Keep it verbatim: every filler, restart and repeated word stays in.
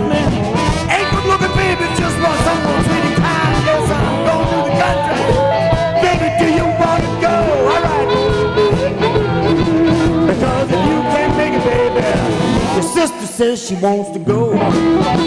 me. Ain't good looking baby, just want someone sweet and kind. Yes, I'm going to the country. Baby, do you want to go? All right. Because if you can't make it, baby, your sister says she wants to go.